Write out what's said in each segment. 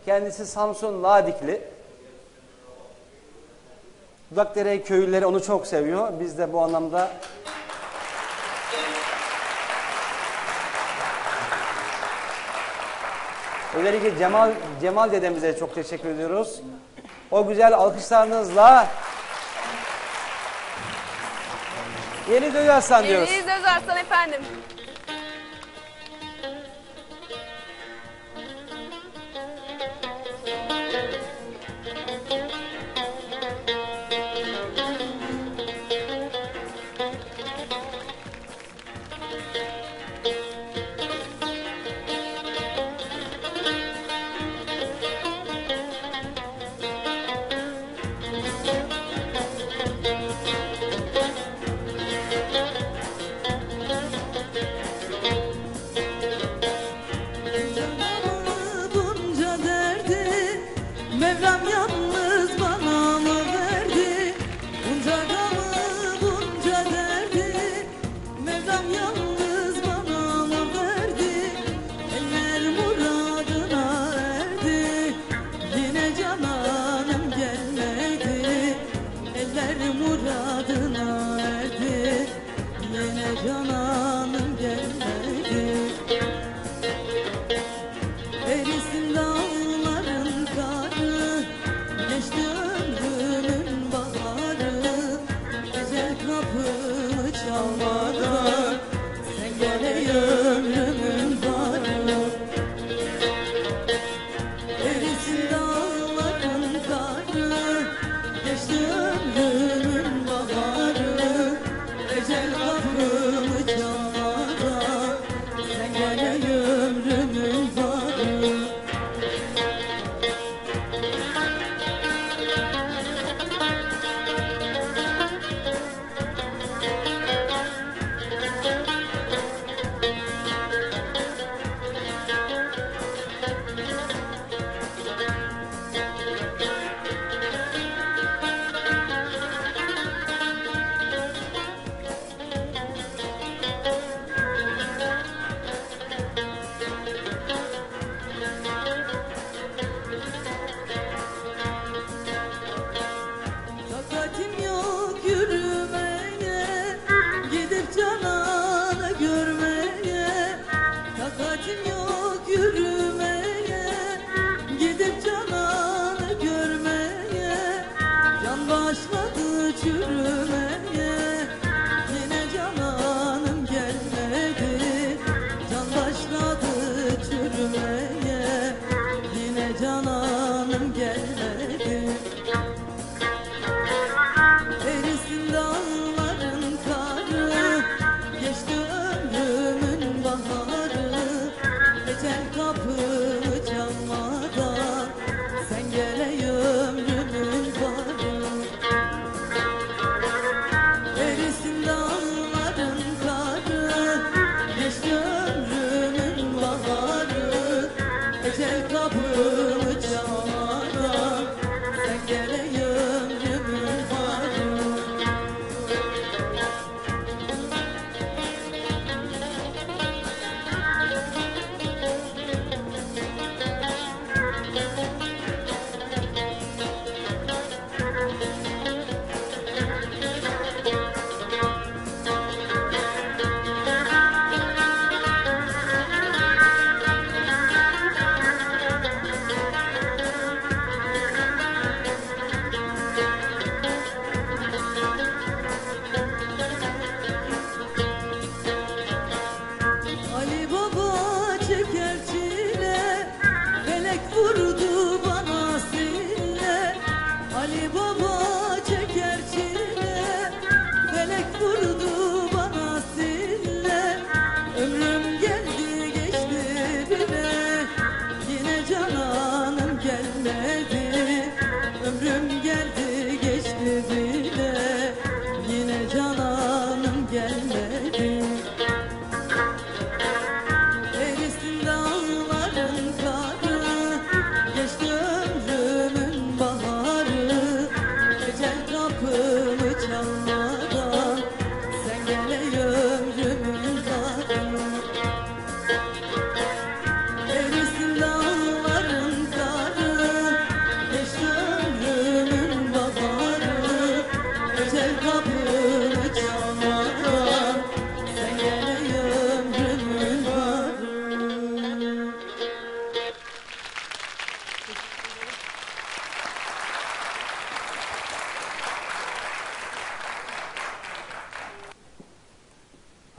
Kendisi Samsun Ladikli. Dudakdere köylüleri onu çok seviyor. Biz de bu anlamda özellikle Cemal dedemize çok teşekkür ediyoruz. O güzel alkışlarınızla Yeliz Özarslan diyoruz. Yeliz Özarslan efendim.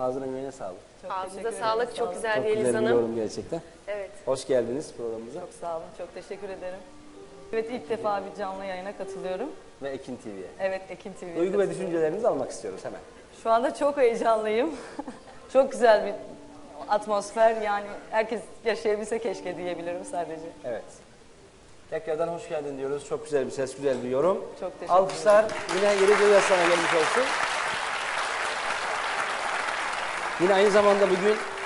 Ağzına yüreğine sağlık. Çok Ağzınıza teşekkür ederim, sağlık. sağ Çok olun. güzel Çok Yeliz güzel bir Hanım. yorum gerçekten. Evet. Hoş geldiniz programımıza Çok sağ olun, çok teşekkür ederim. Evet, ilk defa bir canlı yayına katılıyorum. ve Ekin TV'ye. Evet, Ekin TV'ye Duygu ve katılıyorum. düşüncelerinizi almak istiyoruz hemen. Şu anda çok heyecanlıyım. Çok güzel bir atmosfer, yani herkes yaşayabilse keşke diyebilirim sadece. Evet. Tekrardan hoş geldin diyoruz. Çok güzel bir ses, güzel bir yorum. Çok teşekkür Alkışlar yine Yeliz Özaslan'a gelmiş olsun. Yine aynı zamanda bugün